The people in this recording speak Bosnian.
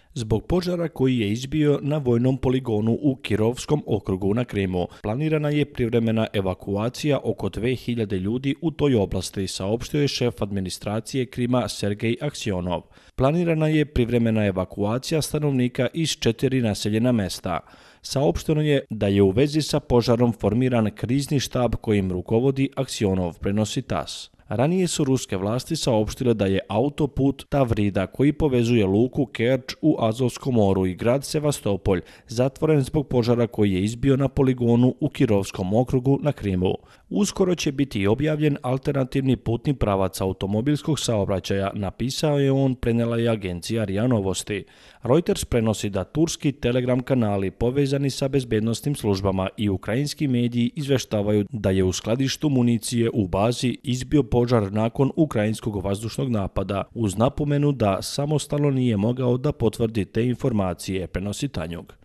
Zbog požara koji je izbio na vojnom poligonu u Kirovskom okrugu na Krimu, planirana je privremena evakuacija oko 2000 ljudi u toj oblasti, saopštio je šef administracije Krima Sergej Aksionov. Planirana je privremena evakuacija stanovnika iz 4 naseljena mesta. Saopšteno je da je u vezi sa požarom formiran krizni štab kojim rukovodi Aksionov, prenosi TASS. Ranije su ruske vlasti saopštile da je autoput Tavrida, koji povezuje luku Kerč u Azovskom moru i grad Sevastopolj, zatvoren zbog požara koji je izbio na poligonu u Kirovskom okrugu na Krimu. Uskoro će biti objavljen alternativni putni pravac automobilskog saobraćaja, napisao je on, prenijela je agencija RIA Novosti. Reuters prenosi da turski telegram kanali povezani sa bezbednosnim službama i ukrajinski mediji izveštavaju da je u skladištu municije u bazi izbio požar nakon ukrajinskog vazdušnog napada, uz napomenu da samostalno nije mogao da potvrdi te informacije, prenosi Tanjug.